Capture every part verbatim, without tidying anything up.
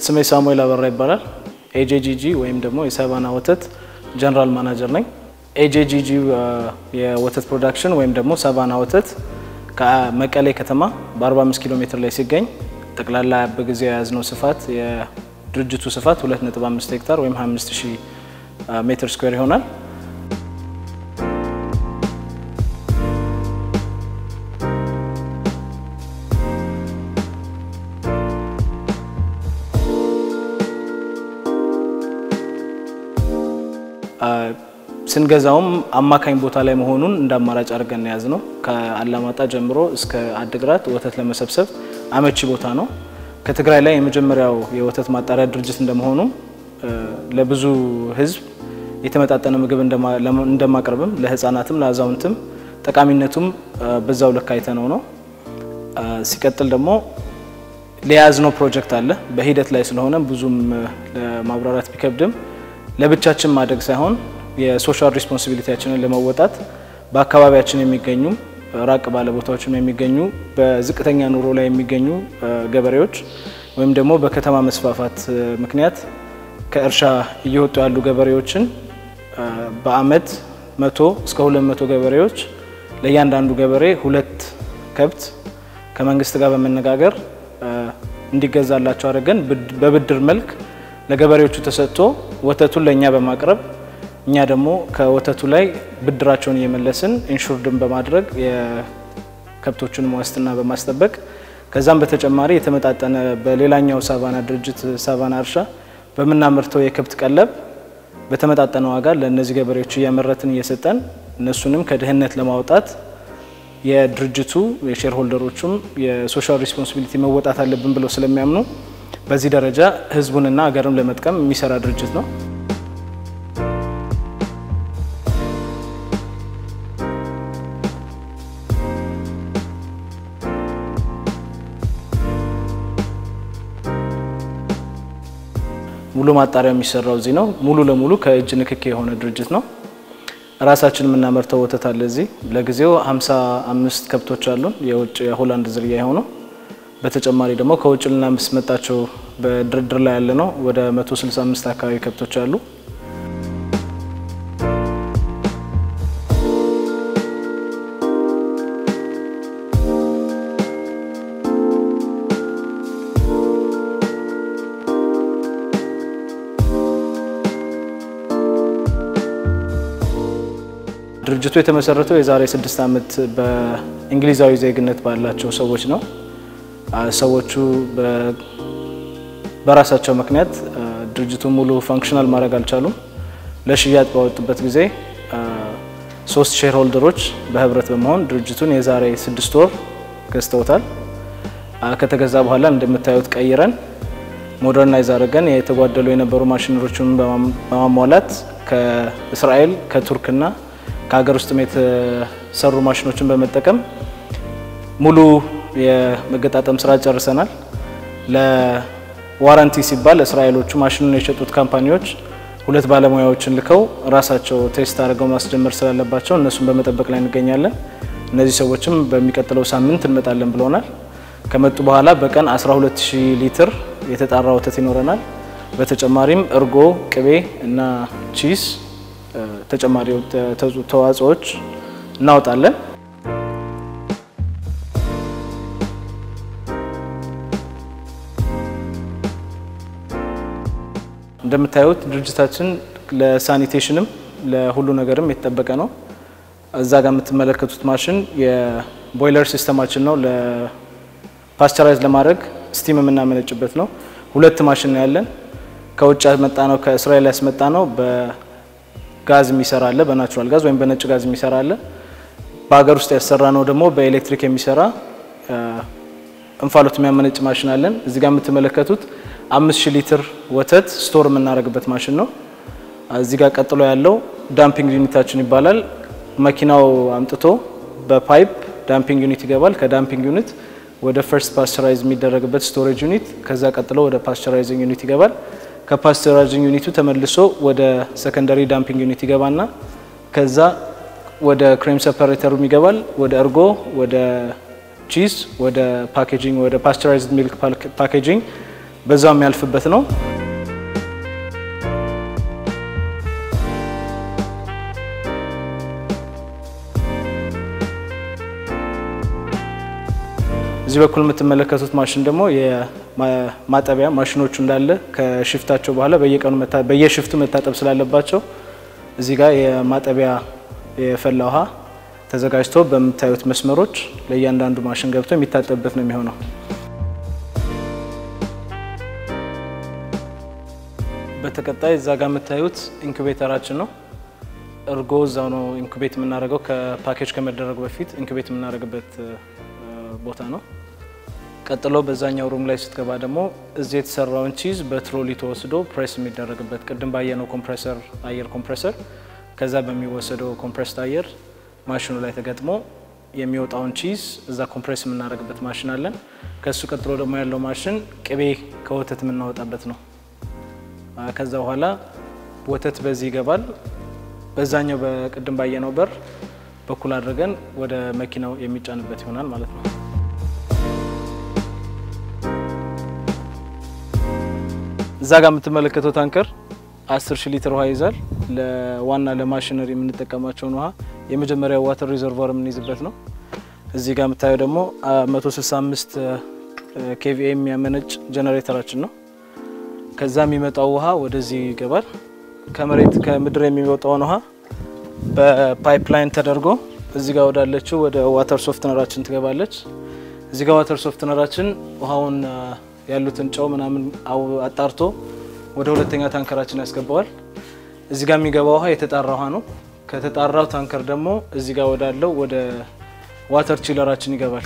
ስሜ ሳሙኤ ይባላል ኤጂጂጂ ወይም ደግሞ የሳቫና ወተት ጀነራል ማናጀር ነኝ ኤጂጂጂ የወተት ፕሮዳክሽን ወይም ደግሞ ሳቫና ወተት ከመቀሌ ከተማ በ45 ኪሎ ሜትር ላይ ሲገኝ ጠቅላላ በጊዜው ያዝነው ስፋት የድርጅቱ ስፋት ሁለት ነጥብ አምስት ሄክታር ወይም ሃያ አምስት ሺህ ሜትር ስኩዌር ይሆናል ስንገዛውም አማካኝ ቦታ ላይ መሆኑን እንዳማራጭ አድርገን ያዝነው ከአላማጣ ጀምሮ እስከ አድግራት ወተት ለመሰብሰብ አመቺ ቦታ ነው ከትግራይ ላይ የመጀመሪያው የወተት ማጣሪያ ድርጅት እንደመሆኑ ለብዙ ህዝብ የተመጣጠነ ምግብ እንደማቀርብም ለህፃናትም ለአዛውንትም ጠቃሚነቱም በዛው ልክ አይተነው ነው ሲቀጥል ደግሞ ለያዝነው ፕሮጀክት አለ በሂደት ላይ ስለሆነ ብዙም ለማብራራት ቢከብድም ለብቻችን ማደግ ሳይሆን የሶሻል ሪስፖንሲቢሊቲያችንን ለመወጣት በአካባቢያችን የሚገኙ ራቅ ባለ ቦታዎችም የሚገኙ በዝቅተኛ ኑሮ ላይ የሚገኙ ገበሬዎች ወይም ደግሞ በከተማ መስፋፋት ምክንያት ከእርሻ እየወጡ ያሉ ገበሬዎችን በአመት መቶ እስከ ሁለት መቶ ገበሬዎች ለያንዳንዱ ገበሬ ሁለት ከብት ከመንግስት ጋር በመነጋገር እንዲገዛላቸው አድርገን በብድር መልክ ለገበሬዎቹ ተሰጥቶ ወተቱን ለኛ በማቅረብ እኛ ደግሞ ከወተቱ ላይ ብድራቸውን እየመለስን ኢንሹርድን በማድረግ የከብቶቹን ዋስትና በማስጠበቅ ከዛም በተጨማሪ የተመጣጠነ በሌላኛው ሳቫና ድርጅት ሳቫና እርሻ በመናመርተው የከብት ቀለብ በተመጣጠነ ዋጋ ለነዚህ ገበሬዎች እያመረትን እየሰጠን እነሱንም ከድህነት ለማውጣት የድርጅቱ የሼር ሆልደሮቹም የሶሻል ሪስፖንሲቢሊቲ መወጣት አለብን ብለው ስለሚያምኑ በዚህ ደረጃ ህዝቡንና አገርን ለመጥቀም የሚሰራ ድርጅት ነው ሙሉ ማጣሪያ የሚሰራው እዚህ ነው ሙሉ ለሙሉ ከእጅ ንክኪ የሆነ ድርጅት ነው ራሳችን ምናመርተው ወተት አለ እዚህ ለጊዜው ሃምሳ አምስት ከብቶች አሉን የውጭ የሆላንድ ዝርያ የሆኑ በተጨማሪ ደግሞ ከውጭ ልናስመጣቸው በድርድር ላይ ያለ ነው ወደ መቶ ስልሳ አምስት አካባቢ ከብቶች አሉ ድርጅቱ የተመሰረተው የዛሬ ስድስት አመት በእንግሊዛዊ ዜግነት ባላቸው ሰዎች ነው ሰዎቹ በራሳቸው ምክንያት ድርጅቱ ሙሉ ፋንክሽናል ማድረግ አልቻሉም ለሽያጭ ባወጡበት ጊዜ ሶስት ሼር ሆልደሮች በህብረት በመሆን ድርጅቱን የዛሬ ስድስት ወር ገዝተውታል ከተገዛ በኋላ እንደምታዩት ቀይረን ሞደርናይዝ አድርገን የተጓደሉ የነበሩ ማሽነሪዎችን በማሟላት ከእስራኤል ከቱርክና ከሀገር ውስጥ የተሰሩ ማሽኖችን በመጠቀም ሙሉ የመገጣጠም ስራ ጨርሰናል ለዋራንቲ ሲባል እስራኤሎቹ ማሽኑን የሸጡት ካምፓኒዎች ሁለት ባለሙያዎችን ልከው ራሳቸው ቴስት አድርገው ማስጀመር ስላለባቸው እነሱን በመጠበቅ ላይ እንገኛለን እነዚህ ሰዎችም በሚቀጥለው ሳምንት እንመጣለን ብለውናል ከመጡ በኋላ በቀን አስራ ሁለት ሺህ ሊትር የተጣራ ወተት ይኖረናል በተጨማሪም እርጎ ቅቤ እና ቺዝ ተጨማሪ ተዋጽኦች እናውጣለን እንደምታዩት ድርጅታችን ለሳኒቴሽንም ለሁሉ ነገርም የተጠበቀ ነው እዛ ጋር የምትመለከቱት ማሽን የቦይለር ሲስተማችን ነው ለፓስቸራይዝ ለማድረግ ስቲም የምናመነጭበት ነው ሁለት ማሽን ነው ያለን ከውጭ ያስመጣ ነው ከእስራኤል ያስመጣ ነው ጋዝ የሚሰራ አለ በናቹራል ጋዝ ወይም በነጭ ጋዝ የሚሰራ አለ በአገር ውስጥ ያሰራ ነው ደግሞ በኤሌክትሪክ የሚሰራ እንፋሎት የሚያመነጭ ማሽን አለን እዚህ ጋር የምትመለከቱት አምስት ሺህ ሊትር ወተት ስቶር የምናደርግበት ማሽን ነው እዚህ ጋር ቀጥሎ ያለው ዳምፒንግ ዩኒታችን ይባላል መኪናው አምጥቶ በፓይፕ ዳምፒንግ ዩኒት ይገባል ከዳምፒንግ ዩኒት ወደ ፈርስት ፓስቸራይዝ የሚደረግበት ስቶሬጅ ዩኒት ከዛ ቀጥሎ ወደ ፓስቸራይዚንግ ዩኒት ይገባል ከፓስቸራይዚንግ ዩኒቱ ተመልሶ ወደ ሰከንደሪ ዳምፒንግ ዩኒት ይገባና ከዛ ወደ ክሬም ሰፐሬተሩ ይገባል ወደ እርጎ ወደ ቺዝ ወደ ፓኬጂንግ ወደ ፓስቸራይዝድ ሚልክ ፓኬጂንግ በዛው የሚያልፍበት ነው። እዚህ በኩል የምትመለከቱት ማሽን ደግሞ የማጠቢያ ማሽኖቹ እንዳለ ከሽፍታቸው በኋላ በየቀኑ በየሽፍቱ መታጠብ ስላለባቸው እዚህ ጋር የማጠቢያ የፈላ ውሃ ተዘጋጅቶ በመታዩት መስመሮች ለእያንዳንዱ ማሽን ገብቶ የሚታጠብበት ነው የሚሆነው። በተከታይ እዛ ጋር የምታዩት ኢንኩቤተራችን ነው። እርጎ እዛው ነው ኢንኩቤት የምናደርገው ከፓኬጅ ከመደረጉ በፊት ኢንኩቤት የምናደርግበት ቦታ ነው። ቀጥሎ በዛኛው ሩም ላይ ስትገባ ደግሞ እዚህ የተሰራውን ቺዝ በትሮሊ ተወስዶ ፕሬስ የሚደረግበት ቅድም ባየነው ኮምፕሬሰር አየር ኮምፕሬሰር ከዛ በሚወሰደው ኮምፕሬስድ አየር ማሽኑ ላይ ተገጥሞ የሚወጣውን ቺዝ እዛ ኮምፕሬስ የምናደርግበት ማሽን አለን። ከሱ ቀጥሎ ደግሞ ያለው ማሽን ቅቤ ከወተት የምናወጣበት ነው። ከዛ በኋላ ወተት በዚህ ይገባል። በዛኛው በቅድም ባየነው በር በኩል አድርገን ወደ መኪናው የሚጫንበት ይሆናል ማለት ነው። እዛ ጋር የምትመለከቱት ታንከር አስር ሺህ ሊትር ውሃ ይዛል። ለዋና ለማሽነሪ የምንጠቀማቸው ውሃ የመጀመሪያው ዋተር ሪዘርቮር የምንይዝበት ነው። እዚህ ጋር የምታየው ደግሞ መቶ ስልሳ አምስት ኬቪኤ የሚያመነጭ ጀነሬተራችን ነው። ከዛ የሚመጣው ውሃ ወደዚህ ይገባል። ከመሬት ከምድር የሚወጣው ውሃ በፓይፕላይን ተደርጎ እዚህ ጋር ወዳለችው ወደ ዋተር ሶፍትነራችን ትገባለች። እዚህ ጋር ዋተር ሶፍትነራችን ውሃውን ያሉትን ጨው ምናምን አጣርቶ ወደ ሁለተኛ ታንከራችን ያስገባዋል። እዚህ ጋር የሚገባው ውሃ የተጣራ ውሃ ነው። ከተጣራው ታንከር ደግሞ እዚህ ጋር ወዳለው ወደ ዋተር ቺለራችን ይገባል።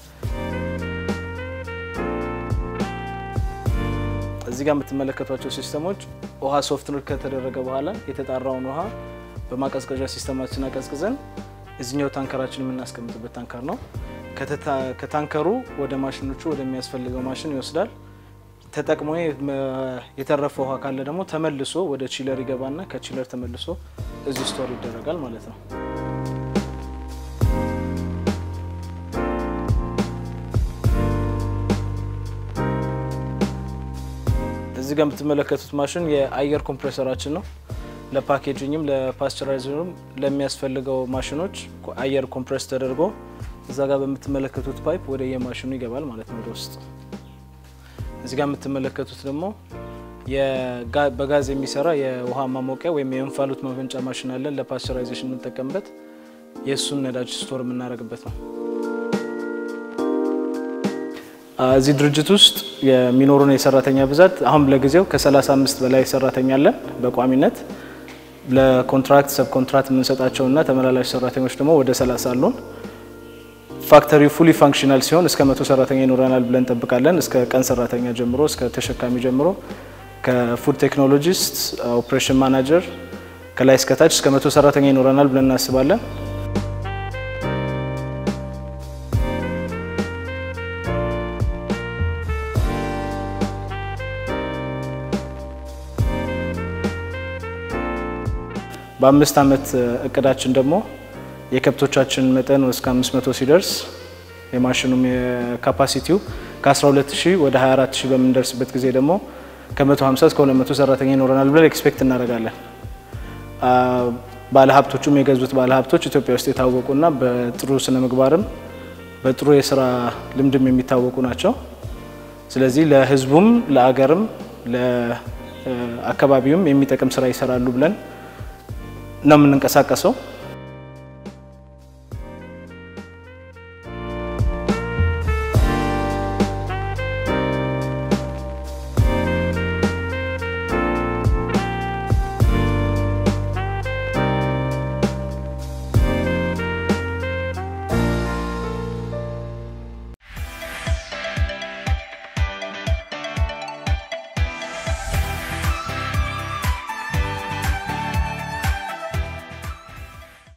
እዚህ ጋር የምትመለከቷቸው ሲስተሞች ውሃ ሶፍትነር ከተደረገ በኋላ የተጣራውን ውሃ በማቀዝቀዣ ሲስተማችን አቀዝቅዘን እዚህኛው ታንከራችን የምናስቀምጥበት ታንከር ነው። ከታንከሩ ወደ ማሽኖቹ ወደሚያስፈልገው ማሽን ይወስዳል። ተጠቅሞ የተረፈው ውሃ ካለ ደግሞ ተመልሶ ወደ ቺለር ይገባና ከቺለር ተመልሶ እዚህ ስቶር ይደረጋል ማለት ነው። እዚህ ጋር የምትመለከቱት ማሽን የአየር ኮምፕሬሰራችን ነው። ለፓኬጂንግም ለፓስቸራይዘርም ለሚያስፈልገው ማሽኖች አየር ኮምፕሬስ ተደርጎ እዛ ጋር በምትመለከቱት ፓይፕ ወደ የማሽኑ ይገባል ማለት ነው ወደ ውስጥ። እዚህ ጋር የምትመለከቱት ደግሞ በጋዝ የሚሰራ የውሃ ማሞቂያ ወይም የእንፋሎት ማመንጫ ማሽን አለን ለፓስቸራይዜሽን እንጠቀምበት። የሱን ነዳጅ ስቶር የምናደርግበት ነው። እዚህ ድርጅት ውስጥ የሚኖሩን የሰራተኛ ብዛት አሁን ለጊዜው ከ35 በላይ ሰራተኛ አለን በቋሚነት። ለኮንትራክት ሰብ ኮንትራክት የምንሰጣቸውና ተመላላሽ ሰራተኞች ደግሞ ወደ ሰላሳ አሉን። ፋክተሪው ፉሊ ፋንክሽናል ሲሆን እስከ መቶ ሰራተኛ ይኖራናል ብለን እንጠብቃለን። እስከ ቀን ሰራተኛ ጀምሮ እስከ ተሸካሚ ጀምሮ ከፉድ ቴክኖሎጂስት ኦፕሬሽን ማናጀር ከላይ እስከ ታች እስከ መቶ ሰራተኛ ይኖራናል ብለን እናስባለን። በአምስት አመት እቅዳችን ደግሞ የከብቶቻችን መጠን እስከ አምስት መቶ ሲደርስ የማሽኑም የካፓሲቲው ከ12 ሺህ ወደ ሃያ አራት ሺህ በመንደርስበት ጊዜ ደግሞ ከመቶ ሃምሳ እስከ ሁለት መቶ ሰራተኛ ይኖረናል ብለን ኤክስፔክት እናደርጋለን። ባለሀብቶቹም የገዙት ባለሀብቶች ኢትዮጵያ ውስጥ የታወቁና በጥሩ ስነ ምግባርም በጥሩ የሥራ ልምድም የሚታወቁ ናቸው። ስለዚህ ለህዝቡም ለአገርም ለአካባቢውም የሚጠቅም ስራ ይሰራሉ ብለን ነው የምንንቀሳቀሰው።